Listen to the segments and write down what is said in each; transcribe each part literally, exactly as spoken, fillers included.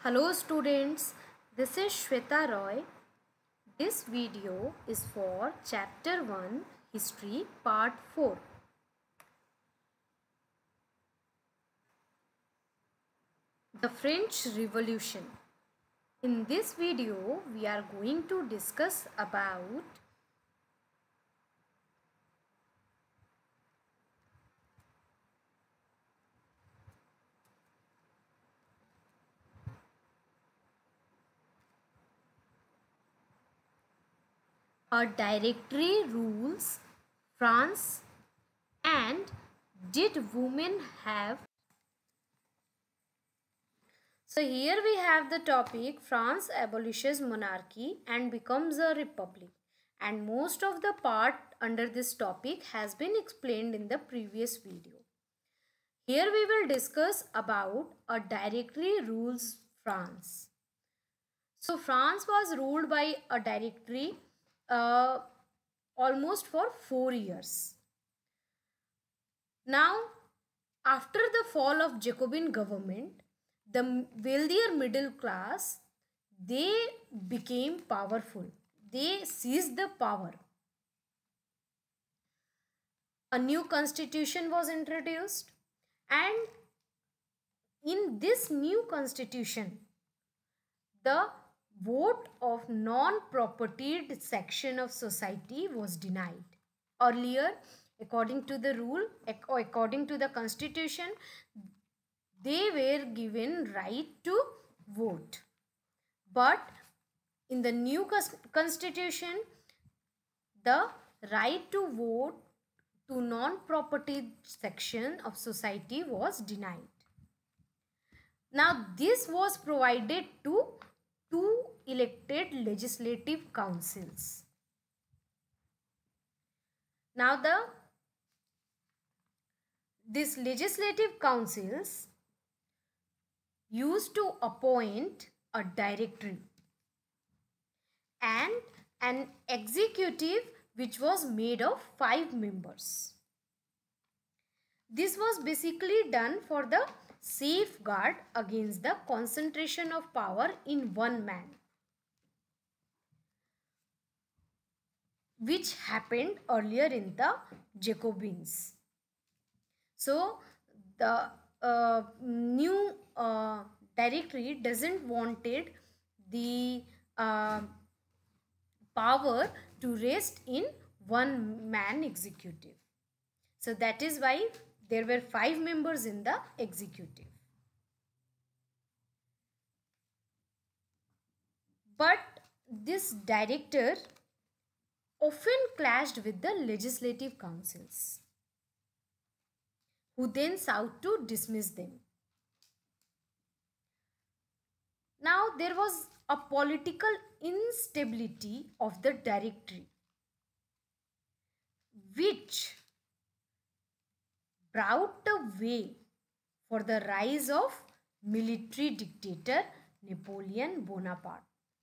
Hello students, this is Shweta Roy. This video is for Chapter one History Part four. The French Revolution. In this video, we are going to discuss about a directory rules France and did women have. So here we have the topic France abolishes monarchy and becomes a republic, and most of the part under this topic has been explained in the previous video. Here we will discuss about a directory rules France. So France was ruled by a directory uh, almost for four years. Now, after the fall of Jacobin government, the wealthier middle class, they became powerful. They seized the power. A new constitution was introduced, and in this new constitution, the vote of non-propertied section of society was denied. Earlier, according to the rule, according to the constitution, they were given right to vote. But in the new constitution, the right to vote to non-property section of society was denied. Now this was provided to two elected legislative councils. Now the these legislative councils used to appoint a directory and an executive which was made of five members. This was basically done for the safeguard against the concentration of power in one man, which happened earlier in the Jacobins. So the uh, new uh, directory doesn't wanted the uh, power to rest in one man executive. So that is why there were five members in the executive. But this director often clashed with the legislative councils, who then sought to dismiss them. Now there was a political instability of the directory, which brought the way for the rise of military dictator Napoleon Bonaparte.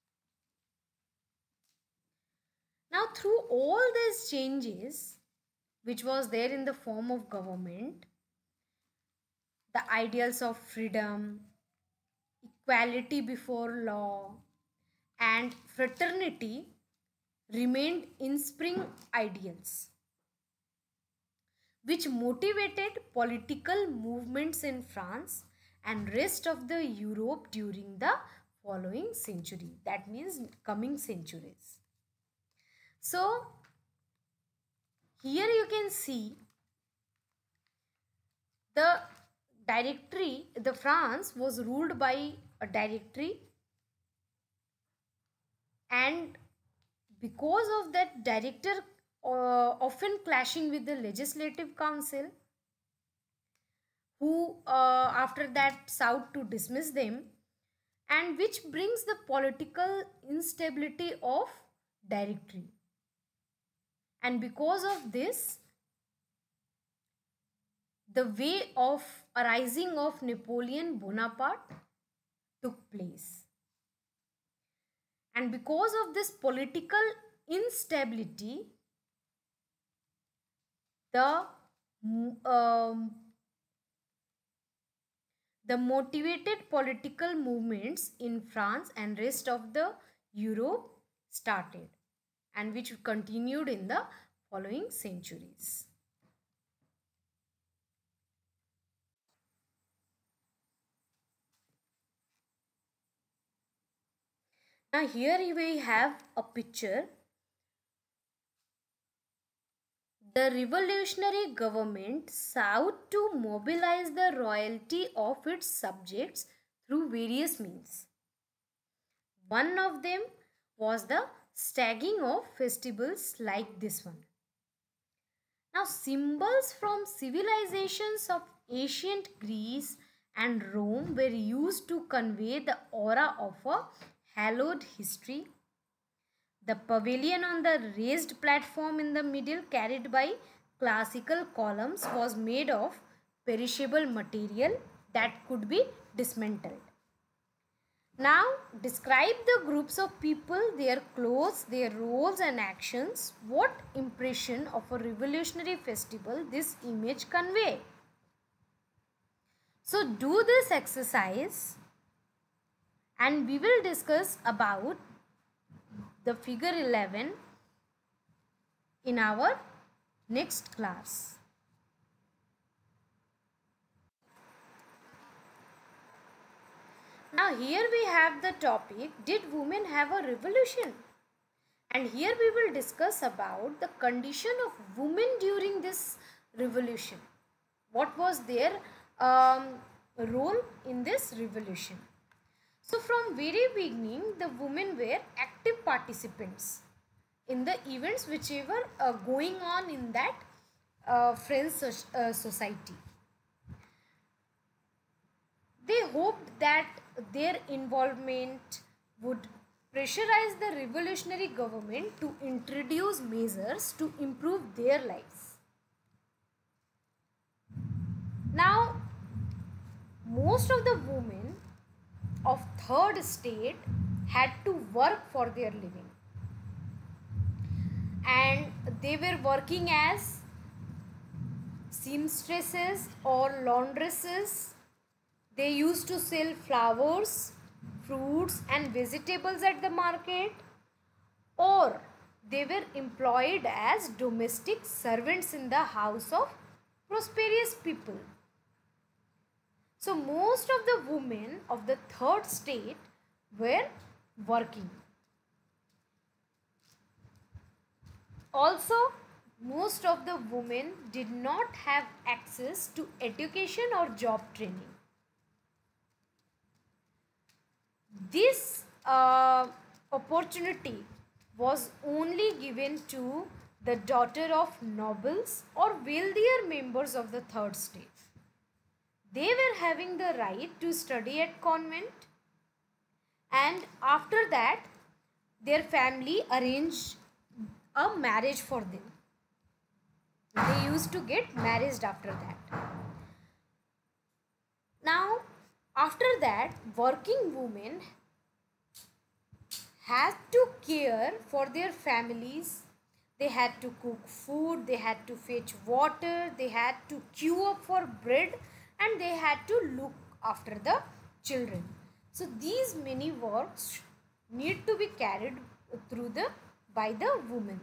Now through all these changes, which was there in the form of government, the ideals of freedom, equality before law, and fraternity remained inspring ideals, which motivated political movements in France and rest of the Europe during the following century, that means coming centuries. So here you can see the directory, the France was ruled by a directory, and because of that director uh, often clashing with the legislative council, who uh, after that sought to dismiss them, and which brings the political instability of directory. And because of this, the way of arising of Napoleon Bonaparte took place. And because of this political instability, the um, the motivated political movements in France and rest of the Europe started, and which continued in the following centuries. Now here we have a picture. The revolutionary government sought to mobilize the royalty of its subjects through various means. One of them was the staging of festivals like this one. Now, symbols from civilizations of ancient Greece and Rome were used to convey the aura of a hallowed history. The pavilion on the raised platform in the middle, carried by classical columns, was made of perishable material that could be dismantled. Now, describe the groups of people, their clothes, their roles and actions. What impression of a revolutionary festival this image convey? So, do this exercise and we will discuss about the figure eleven in our next class. Now here we have the topic, did women have a revolution? And here we will discuss about the condition of women during this revolution. What was their um, role in this revolution? So from very beginning, the women were active participants in the events whichever uh, going on in that uh, French uh, society. They hoped that their involvement would pressurize the revolutionary government to introduce measures to improve their lives. Now, most of the women of third state had to work for their living, and they were working as seamstresses or laundresses. They used to sell flowers, fruits and vegetables at the market, or they were employed as domestic servants in the house of prosperous people. So most of the women of the third state were working. Also, most of the women did not have access to education or job training. This uh, opportunity was only given to the daughter of nobles or wealthier members of the third state. They were having the right to study at convent, and after that their family arranged a marriage for them. They used to get married after that. Now, after that, working women had to care for their families. They had to cook food, they had to fetch water, they had to queue up for bread, and they had to look after the children. So these many works need to be carried through the by the women.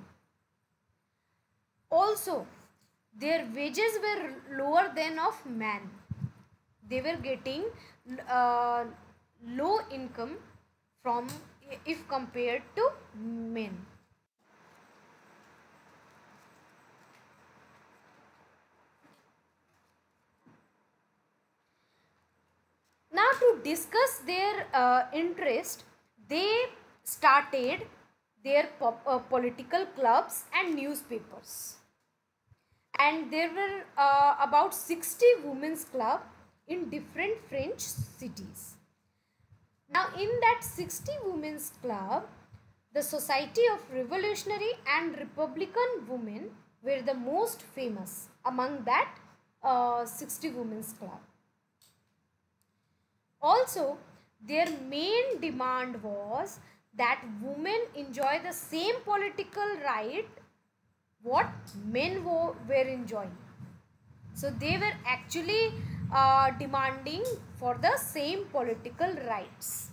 Also, their wages were lower than of men. They were getting uh, low income from if compared to men. Now to discuss their uh, interest, they started their pop, uh, political clubs and newspapers. And there were uh, about sixty women's clubs in different French cities. Now in that sixty women's club, the Society of Revolutionary and Republican Women were the most famous among that uh, sixty women's club. Also, their main demand was that women enjoy the same political right what men were enjoying. So they were actually uh, demanding for the same political rights.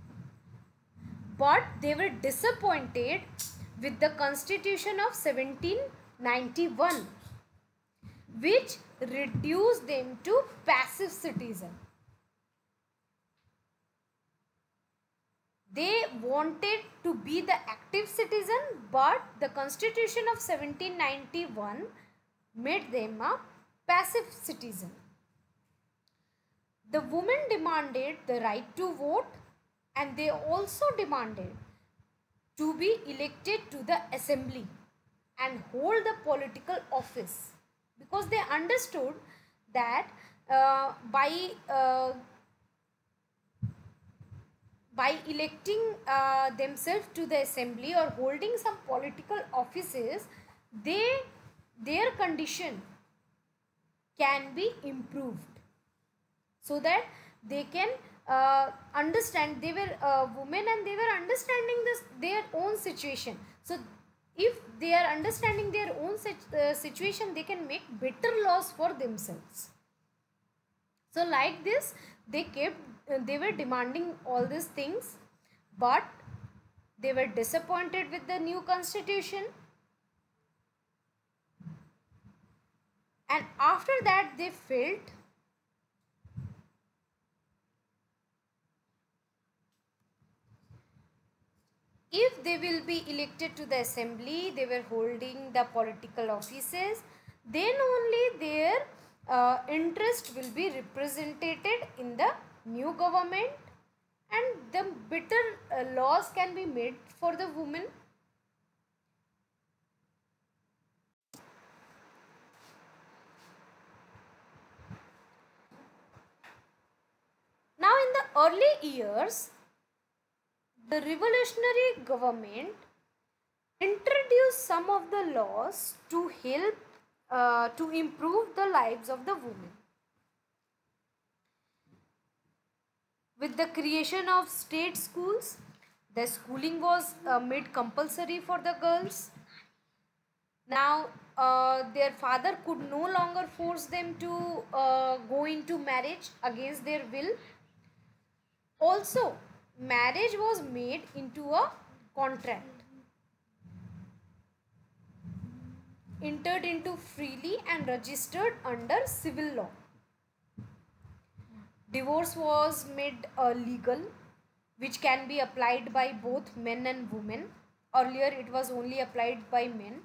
But they were disappointed with the Constitution of seventeen ninety-one, which reduced them to passive citizen. They wanted to be the active citizen, but the Constitution of seventeen ninety-one made them a passive citizen. The women demanded the right to vote, and they also demanded to be elected to the assembly and hold the political office, because they understood that uh, by uh, by electing uh, themselves to the assembly or holding some political offices, they their condition can be improved, so that they can uh, understand. They were uh, women, and they were understanding this their own situation. So if they are understanding their own uh, situation, they can make better laws for themselves. So like this, they kept uh, they were demanding all these things, but they were disappointed with the new constitution. And after that, they felt if they will be elected to the assembly, they were holding the political offices, then only their uh, interest will be represented in the new government, and the better uh, laws can be made for the women. Now in the early years, the revolutionary government introduced some of the laws to help uh, to improve the lives of the women. With the creation of state schools, the schooling was uh, made compulsory for the girls. Now uh, their father could no longer force them to uh, go into marriage against their will. Also, marriage was made into a contract, entered into freely and registered under civil law. Divorce was made uh, legal, which can be applied by both men and women. Earlier it was only applied by men.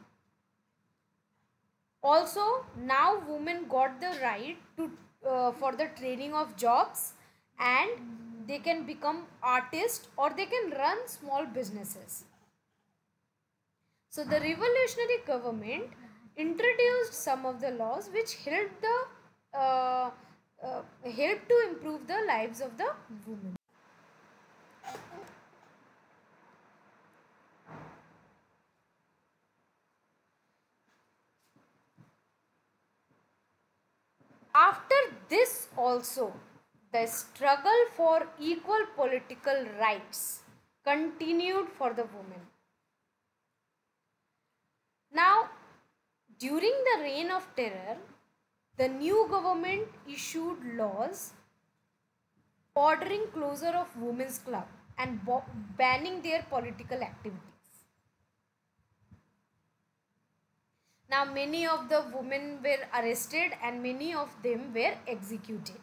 Also, now women got the right to uh, for the training of jobs, and they can become artists or they can run small businesses. So the revolutionary government introduced some of the laws which helped the uh, uh, helped to improve the lives of the women. After this also, the struggle for equal political rights continued for the women. Now, during the reign of terror, the new government issued laws ordering closure of women's club and banning their political activities. Now, many of the women were arrested and many of them were executed.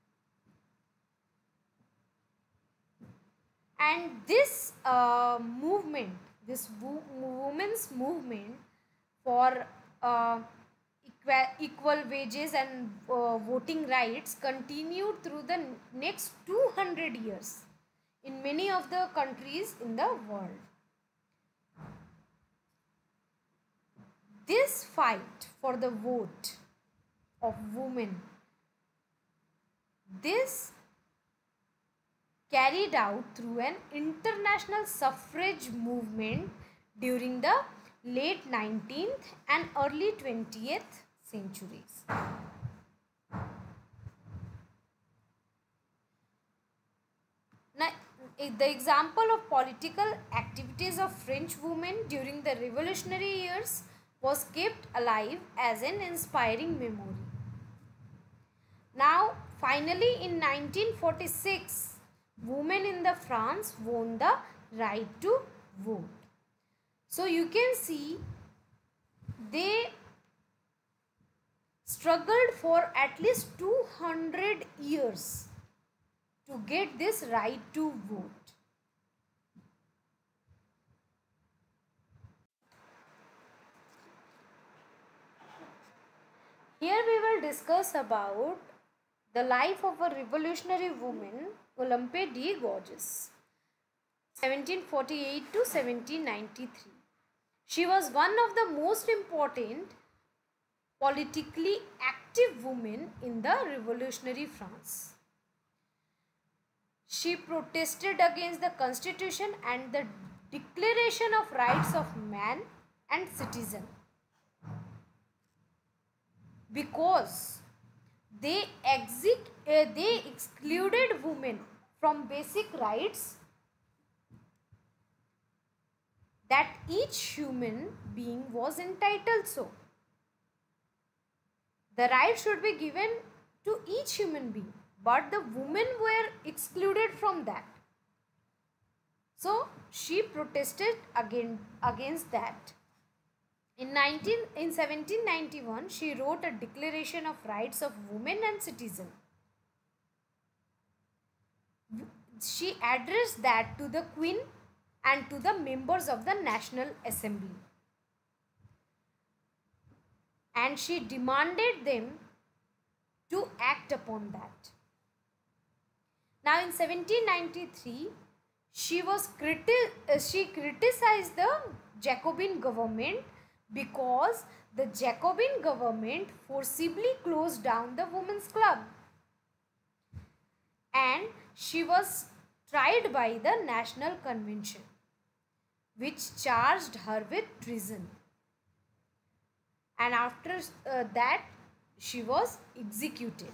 And this uh, movement, this wo women's movement for uh, equal, equal wages and uh, voting rights continued through the next two hundred years in many of the countries in the world. This fight for the vote of women, this carried out through an international suffrage movement during the late nineteenth and early twentieth centuries. Now, the example of political activities of French women during the revolutionary years was kept alive as an inspiring memory. Now, finally in nineteen forty-six, women in the France won the right to vote. So you can see they struggled for at least two hundred years to get this right to vote. Here we will discuss about the life of a revolutionary woman, Olympe de Gouges, seventeen forty-eight to seventeen ninety-three. She was one of the most important politically active women in the revolutionary France. She protested against the constitution and the Declaration of Rights of Man and Citizen, because they, exit, uh, they excluded women from basic rights that each human being was entitled to. The right should be given to each human being, but the women were excluded from that. So she protested again against that. In, nineteen, in seventeen ninety-one, she wrote a Declaration of Rights of Women and Citizen. She addressed that to the Queen and to the members of the National Assembly. And she demanded them to act upon that. Now in seventeen ninety-three, she, was criti- uh, she criticized the Jacobin government because the Jacobin government forcibly closed down the women's club, and she was tried by the National Convention, which charged her with treason, and after uh, that she was executed.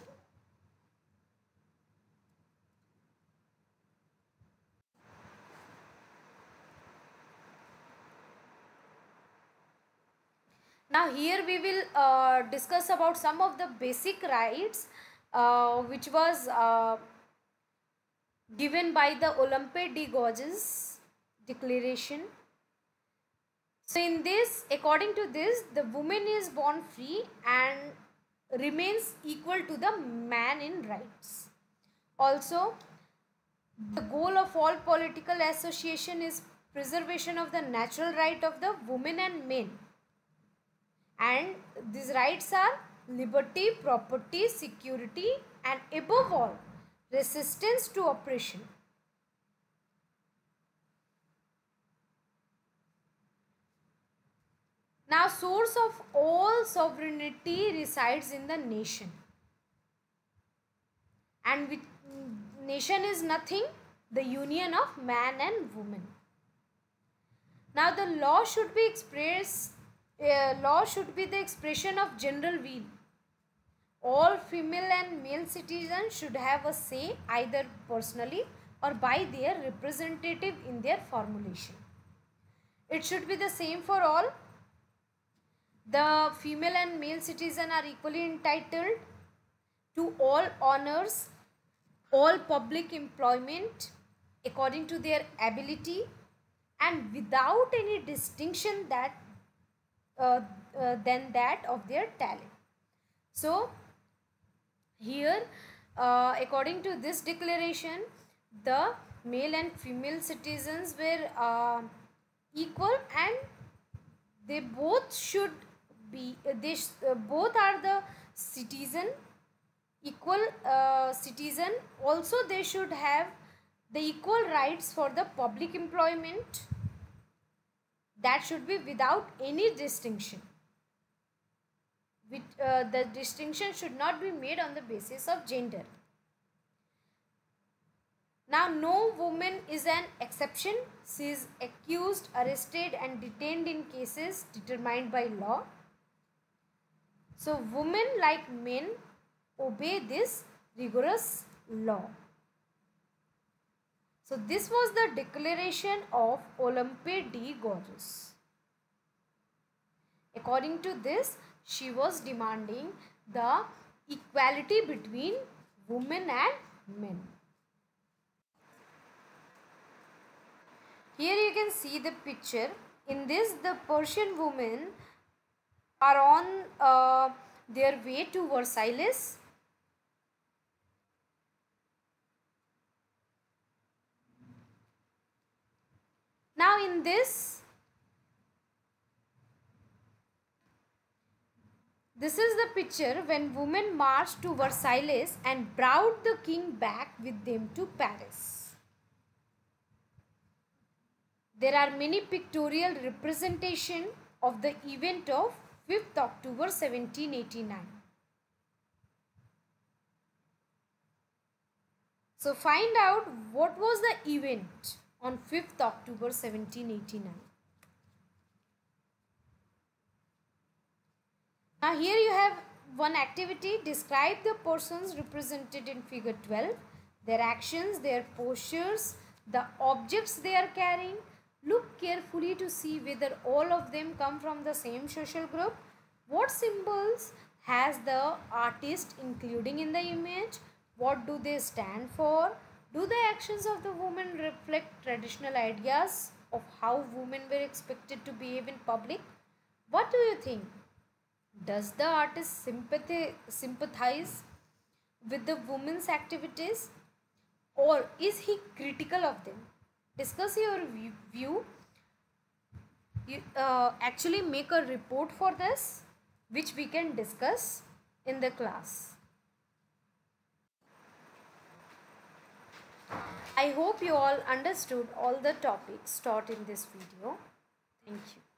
Now here we will uh, discuss about some of the basic rights uh, which was uh, given by the Olympe de Gouges Declaration. So in this, according to this, the woman is born free and remains equal to the man in rights. Also, the goal of all political association is preservation of the natural right of the women and men. And these rights are liberty, property, security, and above all, resistance to oppression. Now, source of all sovereignty resides in the nation. And with, nation is nothing, the union of man and woman. Now, the law should be expressed Uh, law should be the expression of general will. All female and male citizens should have a say either personally or by their representative in their formulation. It should be the same for all. The female and male citizens are equally entitled to all honors, all public employment according to their ability and without any distinction that Uh, uh, than that of their talent. So here uh, according to this declaration, the male and female citizens were uh, equal, and they both should be uh, they sh uh, both are the citizen, equal uh, citizen. Also they should have the equal rights for the public employment. That should be without any distinction. With, uh, the distinction should not be made on the basis of gender. Now, no woman is an exception. She is accused, arrested, and detained in cases determined by law. So, women, like men, obey this rigorous law. So this was the declaration of Olympe de Gouges. According to this, she was demanding the equality between women and men. Here you can see the picture. In this, the Persian women are on uh, their way to Versailles. Now in this, this is the picture when women marched to Versailles and brought the king back with them to Paris. There are many pictorial representation of the event of fifth October seventeen eighty-nine. So find out what was the event on fifth October seventeen eighty-nine. Now here you have one activity. Describe the persons represented in figure twelve, their actions, their postures, the objects they are carrying. Look carefully to see whether all of them come from the same social group. What symbols has the artist including in the image? What do they stand for? Do the actions of the women reflect traditional ideas of how women were expected to behave in public? What do you think? Does the artist sympathy, sympathize with the women's activities, or is he critical of them? Discuss your view. You uh, actually make a report for this, which we can discuss in the class. I hope you all understood all the topics taught in this video. Thank you.